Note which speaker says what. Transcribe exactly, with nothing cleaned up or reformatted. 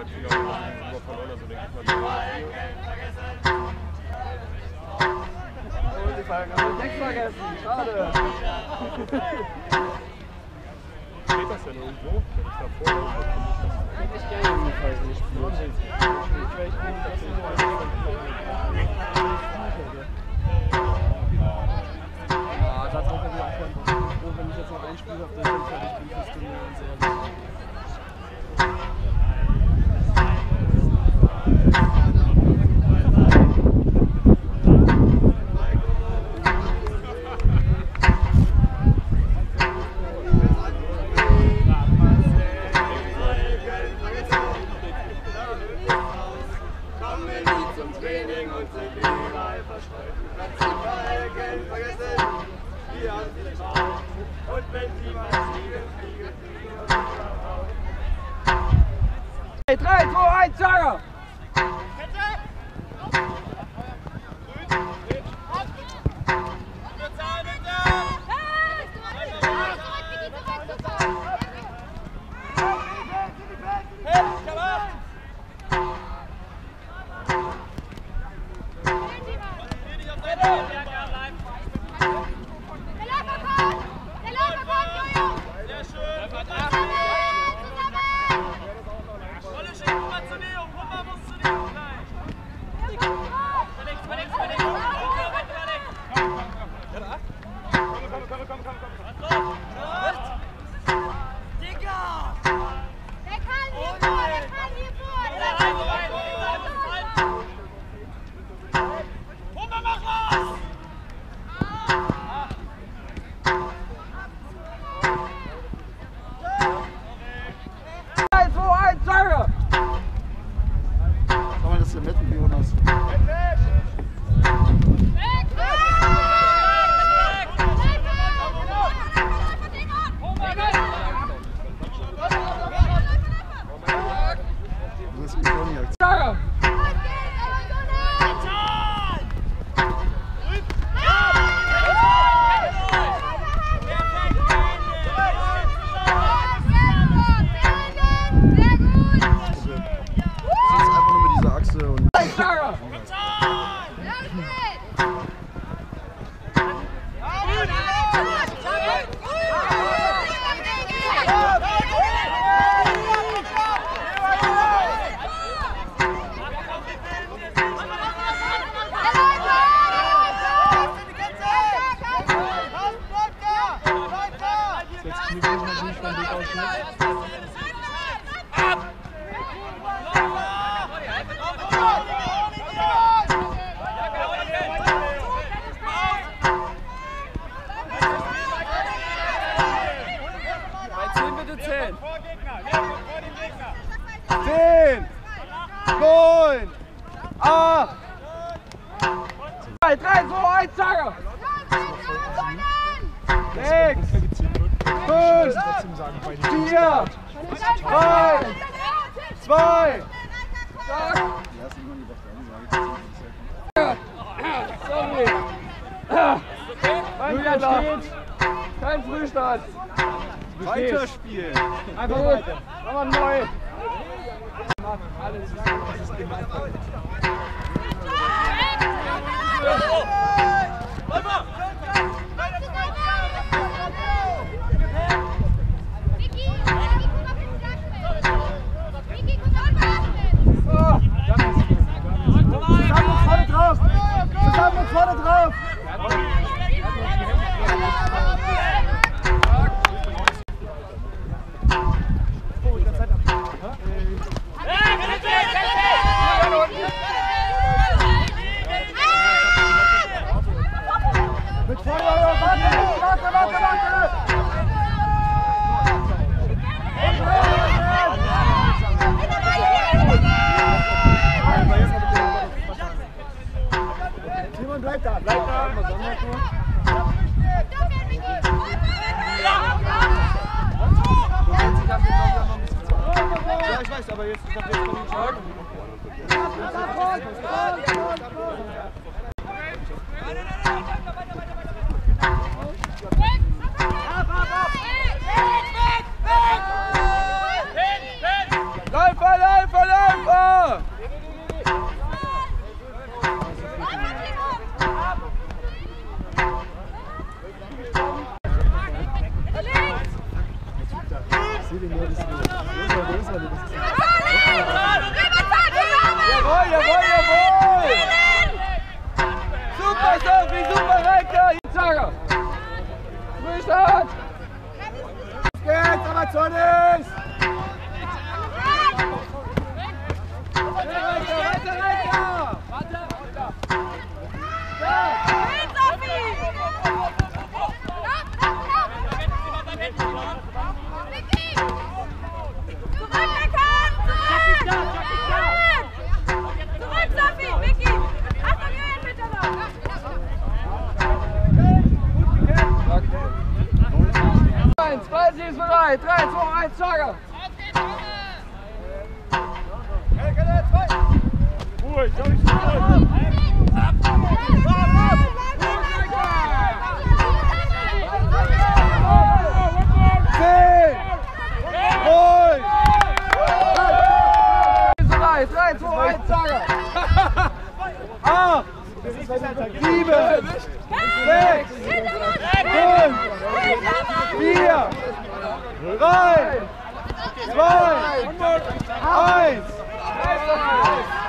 Speaker 1: Halbfinale super verloren, also denke ich mal.
Speaker 2: Oh, die Falco haben nichts vergessen, schade.
Speaker 1: Geht das denn irgendwo? Wenn ich davor
Speaker 2: Ich hätte nicht gerne in die Falco gespielt. Weil ich bin das nur als ja, da brauche ich auch von froh, wenn ich jetzt noch ein Spiel habe, das ich fertig bin fürs Turnier und so.
Speaker 3: drei, zwei, eins, Jugger!
Speaker 2: zehn, neun, acht,
Speaker 3: drei, zwei, eins, Jugger!
Speaker 2: sechs, fünf, vier, drei, zwei,
Speaker 3: Sorry! Julian steht! Kein Frühstand!
Speaker 2: weiterspielen.
Speaker 3: Einfach weiter! Aber neu!
Speaker 2: Alles ist gemeint.
Speaker 3: Zusammen vorne drauf! Mit vorne, warte, warte, warte, warte! Simon, bleib da, bleib da!
Speaker 2: Ja, ich weiß, aber jetzt, ich dachte, jetzt kann ich sagen.
Speaker 3: Läufer, Läufer, Läufer!
Speaker 2: Freunde. Das ist
Speaker 3: Jawohl, jawohl, jawohl! Super, Sophie, super, Reiter!
Speaker 2: Jugger! Frühstart!
Speaker 3: Auf geht's, Amazonis! Weiter, weiter, weiter!
Speaker 2: Zwei, sie ist bereit. drei, zwei, eins, Jugger!
Speaker 1: Ruhig, schau dich so an.
Speaker 3: zehn! Ruhig!
Speaker 2: drei, zwei, eins, Jugger!
Speaker 3: acht! sieben! sechs! fünf! vier! drei! zwei! eins!